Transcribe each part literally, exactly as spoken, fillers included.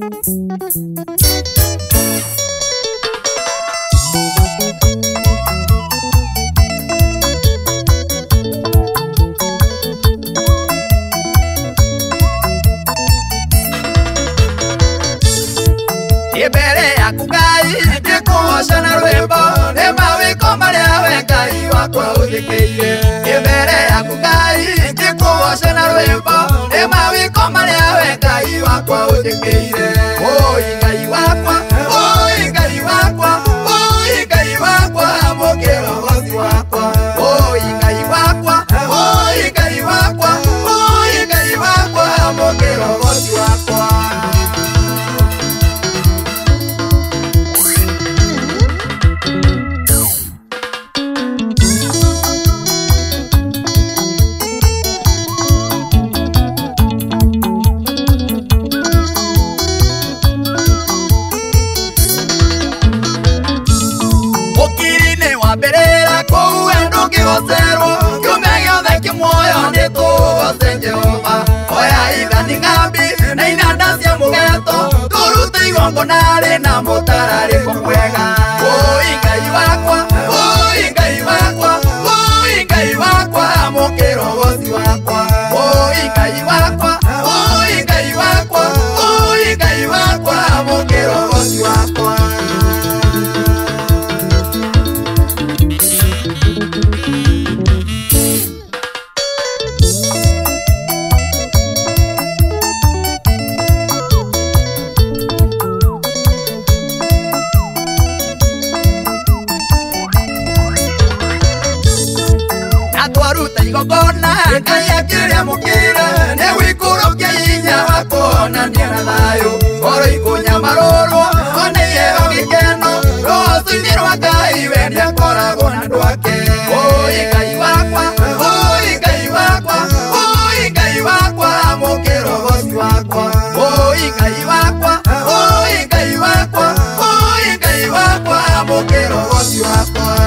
Ibere ya kugai ndikuhoca na rwimbo ni mawiko maria we Ngai wakwa uthikiire. Ibere ya kugai ndikuhoca na rwimbo ni mawiko maria we Ngai wakwa uthikiire. Oi Ngai wakwa, oi Ngai wakwa, oi Ngai wakwa, amukira uhoci wakwa. Oi Ngai wakwa, oi Ngai wakwa, oi Ngai wakwa, amukira uhoci wakwa. Berera kou endo kigocerwo kiume giothe kimwoyo ni tugoce Jehova. Oya ithani ng'ambi na inanda cia mugeto turute igongona rina mutarariko mwega. Oi Ngai wakwa, oi Ngai wakwa, oi Ngai wakwa, amukira uhoci wakwa. Oi Ngai wakwa, oi Ngai wakwa, oi Ngai wakwa, amukira uhoci wakwa. Twaruta igongona Ngai akiria mukire ni wikurukia hinya wa kuonania na thayu. Ngoro ikunyamarũrwo ona iheo gĩkeno rũciinĩ rwa Ngai we nĩakoragwo na andũ ake. Oi Ngai wakwa, oi Ngai wakwa, oi Ngai wakwa, amukira uhoci wakwa. Oi Ngai wakwa, oi Ngai wakwa, oi Ngai wakwa, amukira uhoci wakwa.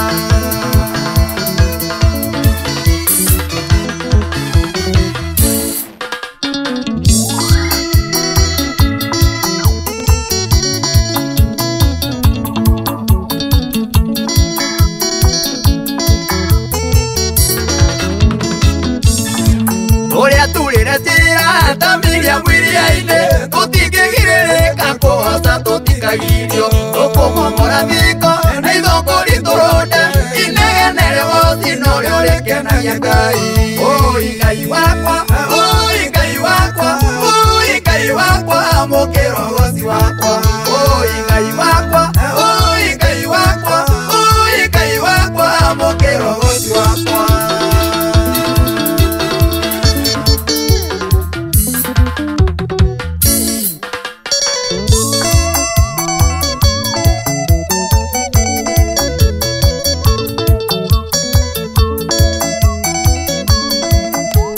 Uria turire njira tamiria mwiria-ini tutingĩgirĩrĩka kũhoca tũtikagirio. Tũkũmomora thingo na ithũngũri tũrũnde inegene rĩgoci norĩo rĩkenagia Ngai. Oi Ngai wakwa, oi Ngai wakwa, oi Ngai wakwa, amukira uhoci wakwa. Oi Ngai wakwa, oi Ngai wakwa, oi Ngai wakwa, amukira uhoci wakwa.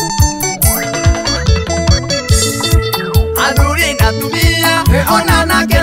Onana